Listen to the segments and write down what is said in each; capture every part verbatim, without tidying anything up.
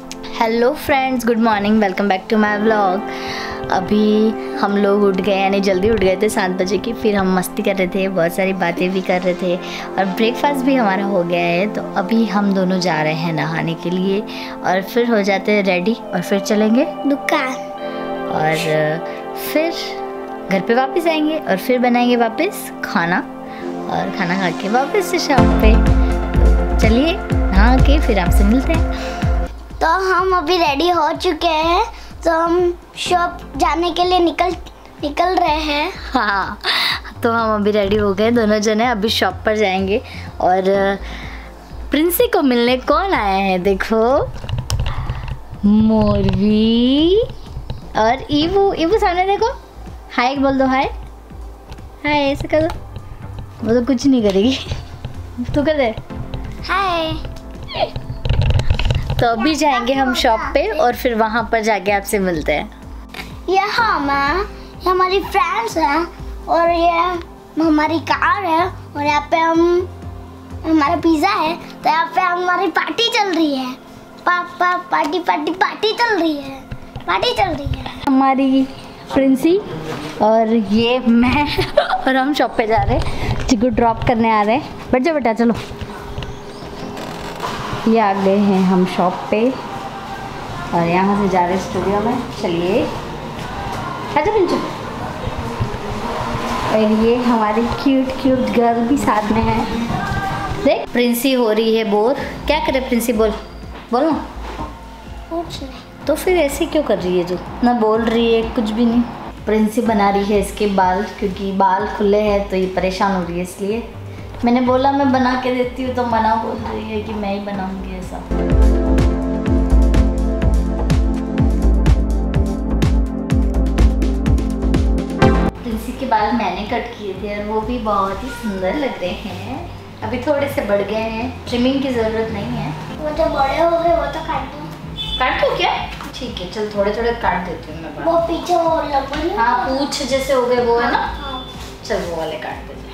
Hello friends, good morning, welcome back to my vlog. अभी हम लोग उठ गए, यानी जल्दी उठ गए थे सात बजे की। फिर हम मस्ती कर रहे थे, बहुत सारी बातें भी कर रहे थे और ब्रेकफास्ट भी हमारा हो गया है। तो अभी हम दोनों जा रहे हैं नहाने के लिए और फिर हो जाते हैं रेडी और फिर चलेंगे दुकान और फिर घर पे वापस आएंगे और फिर बनाएंगे वापस खाना और खाना खा के वापस से शॉप पे। तो चलिए नहा के फिर आपसे मिलते हैं। तो हम अभी रेडी हो चुके हैं, तो हम शॉप जाने के लिए निकल निकल रहे हैं। हाँ, तो हम अभी रेडी हो गए दोनों जने, अभी शॉप पर जाएंगे। और प्रिंसी को मिलने कौन आया है देखो, मोरवी और ईवू। ईवू सामने देखो, हाय बोल दो, हाय हाय ऐसे कर दो। वो तो कुछ नहीं करेगी, तू कर दे हाय। तो अभी जाएंगे हम शॉप पे और फिर वहाँ पर जाके आपसे मिलते हैं। यहाँ मैं ये हमारी फ्रेंड्स हैं और ये हमारी कार है और यहाँ पे हम हमारा पिज़्ज़ा है। तो यहाँ पे हमारी पार्टी चल रही है, पापा पार्टी पार्टी पार्टी चल रही है, पार्टी चल रही है। हमारी प्रिंसी और ये मैं और हम शॉप पे जा रहे हैं, चिकू ड्रॉप करने आ रहे हैं। बैठ जाओ बेटा, चलो। ये आ गए हैं हम शॉप पे और यहाँ से जा रहे हैं स्टूडियो में। चलिए अच्छा पिंचू। और ये हमारी क्यूट क्यूट गर्ल भी साथ में है। देख प्रिंसी हो रही है बोर। क्या करे प्रिंसी, बोल बोल ना। कुछ नहीं। तो फिर ऐसे क्यों कर रही है जो, ना बोल रही है कुछ भी नहीं। प्रिंसी बना रही है इसके बाल, क्योंकि बाल खुले हैं तो ये परेशान हो रही है, इसलिए मैंने बोला मैं बना के देती हूँ, तो मना बोल रही है कि मैं ही बनाऊंगी ऐसा। प्रिंसी के बाल मैंने कट किए थे और वो भी बहुत ही सुंदर लग रहे हैं। अभी थोड़े से बढ़ गए हैं, ट्रिमिंग की ज़रूरत नहीं है। वो जो बड़े हो गए वो तो काट दो। काट दो क्या? ठीक है, चल थोड़े थोड़े काट देती हूँ मैं। वो पीछे वो लंबे, हाँ पूछ जैसे हो गए वो है ना। हाँ। चल वो वाले काट देते हैं।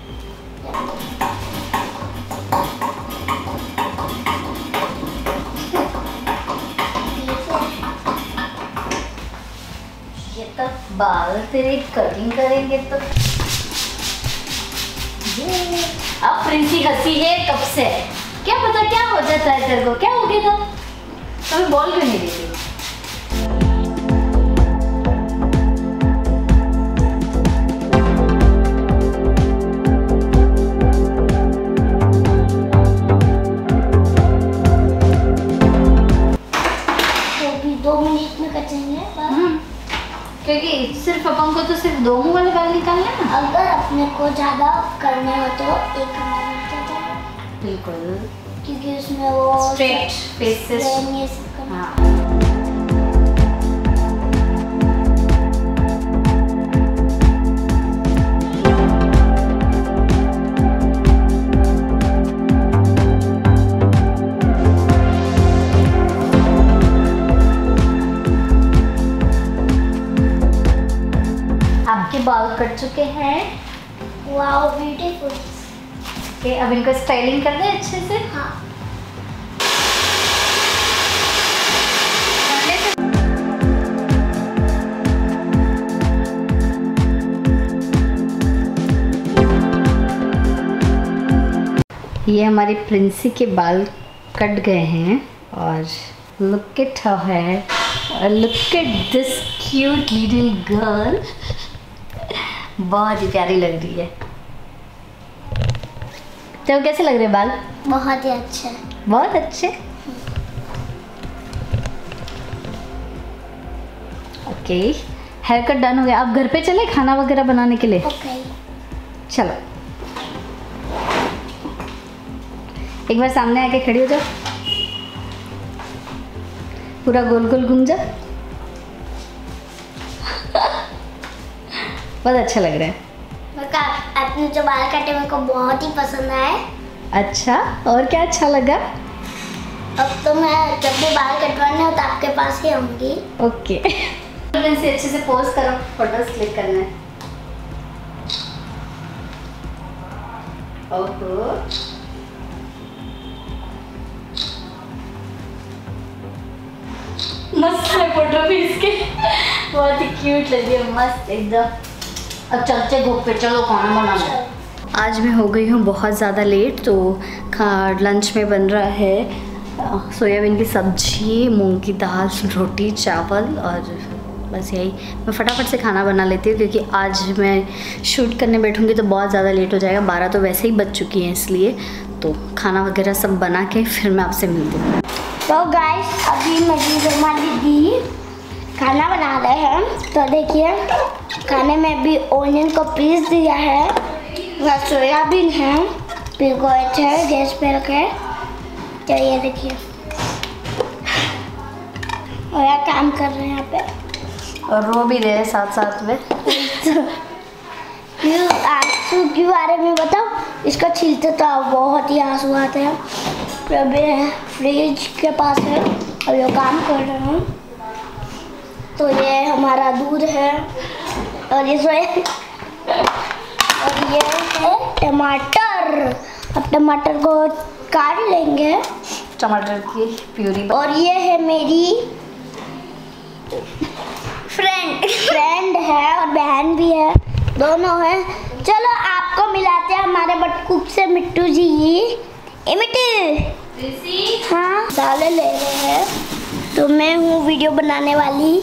ये तो बाल तेरे कटिंग करेंगे तो ये अब प्रिंसी हंसी है कब से, क्या पता क्या हो जाता है तेरे को, क्या हो गया था कभी बोल क्यों नहीं देती। क्योंकि सिर्फ अपन को तो सिर्फ दो मुंह वाले बाल निकालने हैं ना। अगर अपने को ज़्यादा करने हो तो एक घंटा लग जाता है। बिल्कुल, क्योंकि उसमें वो स्ट्रेट फेसेस। हाँ आपके बाल कट चुके हैं। Wow beautiful. ओके, अब इनको स्टाइलिंग कर दे अच्छे से। हाँ। ये हमारी प्रिंसी के बाल कट गए हैं और लुक एट हर हेयर और look at this cute little girl. बहुत ही प्यारी लग रही है। तो कैसे लग रहे बाल? बहुत ही अच्छे, बहुत अच्छे। ओके, हेयर कट डन हो गया। अब घर पे चले खाना वगैरह बनाने के लिए। ओके। चलो एक बार सामने आके खड़ी हो जाओ, पूरा गोल गोल घूम जाओ। बहुत अच्छा लग रहा है। आपने जो बाल काटे मेरे को बहुत ही पसंद आए। अच्छा, और क्या अच्छा लगा? अब तो मैं जब भी बाल कटवाने हो तो आपके पास ही आऊंगी। ओके। से अच्छे से पोज करो, फोटोज क्लिक करना है। ओहो मस्त है फोटो भी इसके, बहुत ही क्यूट लगी है, मस्त एकदम। अब चलते घर पे, चलो खाना बनाना। आज मैं हो गई हूँ बहुत ज़्यादा लेट, तो खा लंच में बन रहा है सोयाबीन की सब्जी, मूंग की दाल, रोटी, चावल और बस यही। मैं फटाफट से खाना बना लेती हूँ क्योंकि आज मैं शूट करने बैठूँगी तो बहुत ज़्यादा लेट हो जाएगा। बारह तो वैसे ही बज चुकी हैं, इसलिए तो खाना वगैरह सब बना के फिर मैं आपसे मिलती हूँ। तो गाइस अभी मेरी रोमा दीदी खाना बना रहे हैं, तो देखिए खाने में अभी ओनियन को पीस दिया है, वह सोयाबीन है भिगोए थे गैस पे रखे, तो ये देखिए और यह काम कर रहे हैं यहाँ पे और रो भी रहे साथ साथ में। आंसू के बारे में बताओ, इसका छीलते तो बहुत ही आंसू आते हैं। अभी फ्रिज के पास है और ये काम कर रहे हैं। तो ये हमारा दूध है और ये सोया और ये है टमाटर। अब टमाटर को काट लेंगे, टमाटर की प्यूरी। और ये है मेरी फ्रेंड फ्रेंड है और बहन भी है, दोनों है। चलो आपको मिलाते हैं हमारे बटकुक से मिट्टू जी। ए मिट्टू, हाँ दालें ले रहे हैं, तो मैं हूँ वीडियो बनाने वाली।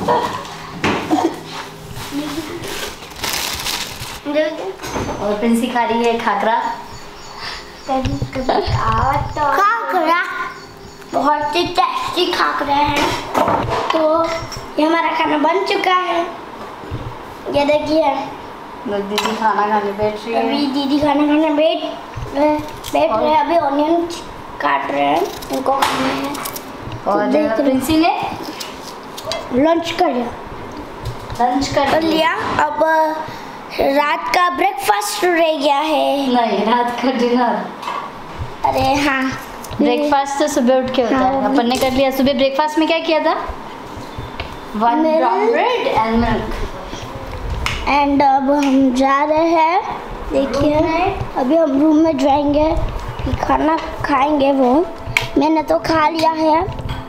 और प्रिंसी खा रही है खाकरा। खाकरा बहुत ही टेस्टी खाकरा है। तो ये हमारा खाना बन चुका है, ये देखिए। दीदी खाना खाने बैठ रही है। अभी दीदी खाना खाने बैठ बैठ रहे हैं। अभी ऑनियन काट रहे हैं, उनको खाना है। और तो प्रिंसी ने लंच कर लिया लंच कर लिया अब रात का ब्रेकफास्ट रह गया है। नहीं, रात का डिनर। अरे हाँ, ब्रेकफास्ट तो सुबह उठ के होता हाँ, है, अपन ने कर लिया। सुबह ब्रेकफास्ट में क्या किया था? One brown bread and milk. And अब हम जा रहे हैं, देखिए अभी हम रूम में जाएंगे, खाना खाएंगे। वो मैंने तो खा लिया है,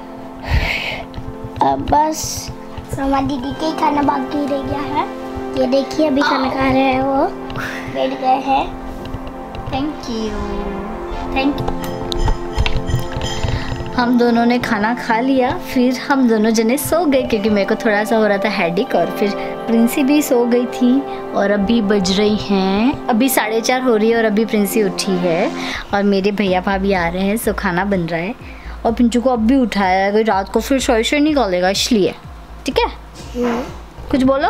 अब बस हमारी दीदी के ही खाना बाकी रह गया है। ये देखिए अभी खाना खा रहे हैं, वो बैठ गए हैं। Thank you thank you. हम दोनों ने खाना खा लिया, फिर हम दोनों जने सो गए क्योंकि मेरे को थोड़ा सा हो रहा था हेडेक, और फिर प्रिंसी भी सो गई थी। और अभी बज रही हैं, अभी साढ़े चार हो रही है और अभी प्रिंसी उठी है और मेरे भैया भाभी आ रहे हैं, सो खाना बन रहा है। और पिंचू को अब भी उठाया है, रात को फिर सोए सोए निकालेगा, इसलिए ठीक है। कुछ बोलो।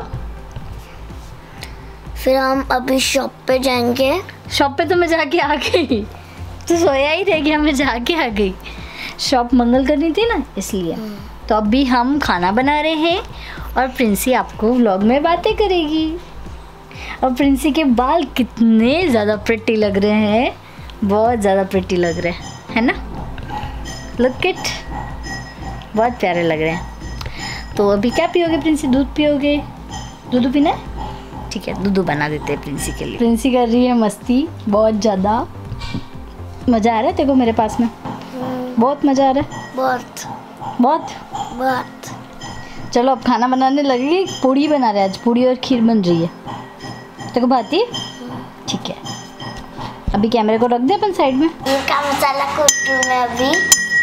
फिर हम अभी शॉप पे जाएंगे। शॉप पे तो मैं जाके आ गई, तो सोया ही रह गया, मैं जाके आ गई। शॉप मंगल करनी थी ना, इसलिए। तो अभी हम खाना बना रहे हैं और प्रिंसी आपको व्लॉग में बातें करेगी। और प्रिंसी के बाल कितने ज़्यादा प्रिटी लग रहे हैं, बहुत ज़्यादा प्रिटी लग रहे हैं, है ना। लुक इट, बहुत प्यारे लग रहे हैं। तो अभी क्या पियोगे प्रिंसी? दूध पियोगे? दूध पीना है? ठीक है, दूध बना देते हैं प्रिंसी के लिए। प्रिंसी कर रही है मस्ती बहुत ज़्यादा। मज़ा आ रहा है तेरे को मेरे पास में? बहुत मज़ा आ रहा है। बहुत बहुत बहुत। चलो अब खाना बनाने लगेगी। पूड़ी बना रहे हैं आज, पूड़ी और खीर बन रही है। तेरे को भाती है? ठीक है, अभी कैमरे को रख दे अपन साइड में। इनका मसाला कूट रही मैं अभी।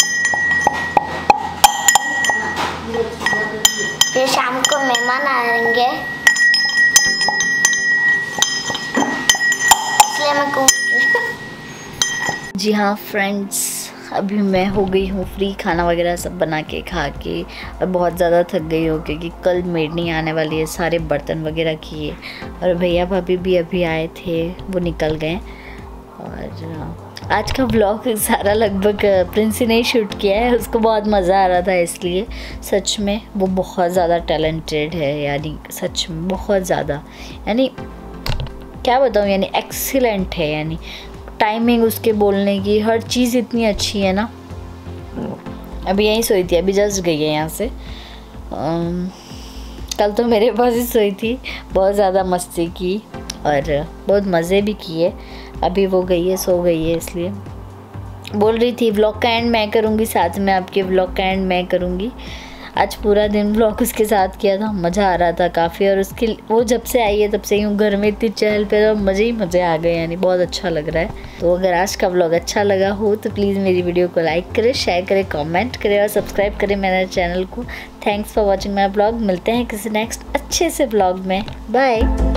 फिर शाम को मेहमान आएंगे, इसलिए मैं कूट रही हूँ। जी हाँ फ्रेंड्स, अभी मैं हो गई हूँ फ्री, खाना वगैरह सब बना के खा के, और बहुत ज़्यादा थक गई हो क्योंकि कल मेड नहीं आने वाली है। सारे बर्तन वगैरह किए और भैया भाभी भी अभी आए थे, वो निकल गए। और आज का व्लॉग सारा लगभग प्रिंसी ने ही शूट किया है, उसको बहुत मज़ा आ रहा था इसलिए। सच में वो बहुत ज़्यादा टैलेंटेड है, यानी सच में बहुत ज़्यादा, यानी क्या बताऊँ, यानी एक्सीलेंट है। यानी टाइमिंग उसके बोलने की, हर चीज़ इतनी अच्छी है ना। अभी यहीं सोई थी, अभी जस्ट गई है यहाँ से। um, कल तो मेरे पास ही सोई थी, बहुत ज़्यादा मस्ती की और बहुत मज़े भी किए। अभी वो गई है, सो गई है, इसलिए बोल रही थी व्लॉग का एंड मैं करूँगी, साथ में आपके व्लॉग का एंड मैं करूँगी। आज पूरा दिन ब्लॉग उसके साथ किया था, मज़ा आ रहा था काफ़ी। और उसके वो जब से आई है तब से यूँ घर में इतनी चहल पहल और मज़े ही मज़े आ गए, यानी बहुत अच्छा लग रहा है। तो अगर आज का ब्लॉग अच्छा लगा हो तो प्लीज़ मेरी वीडियो को लाइक करें, शेयर करें, कमेंट करें और सब्सक्राइब करें मेरे चैनल को। Thanks for watching my blog. मिलते हैं किसी नेक्स्ट अच्छे से ब्लॉग में। बाय।